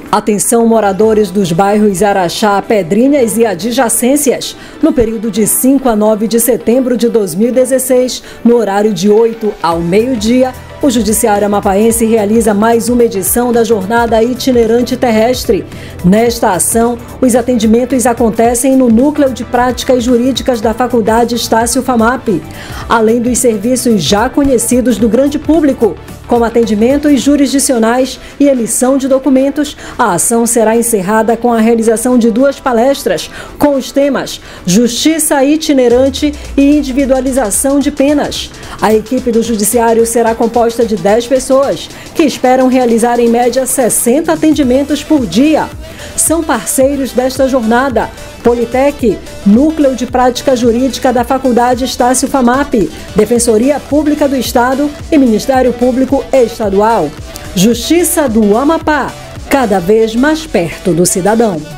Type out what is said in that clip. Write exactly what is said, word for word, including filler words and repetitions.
Atenção, moradores dos bairros Araxá, Pedrinhas e adjacências. No período de cinco a nove de setembro de dois mil e dezesseis, no horário de oito ao meio-dia, o Judiciário Amapaense realiza mais uma edição da Jornada Itinerante Terrestre. Nesta ação, os atendimentos acontecem no Núcleo de Práticas Jurídicas da Faculdade Estácio Famap, além dos serviços já conhecidos do grande público, como atendimentos jurisdicionais e emissão de documentos. A ação será encerrada com a realização de duas palestras com os temas Justiça Itinerante e Individualização de Penas. A equipe do Judiciário será composta de dez pessoas, que esperam realizar em média sessenta atendimentos por dia. São parceiros desta jornada Politec, Núcleo de Prática Jurídica da Faculdade Estácio Famap, Defensoria Pública do Estado e Ministério Público Estadual. Justiça do Amapá, cada vez mais perto do cidadão.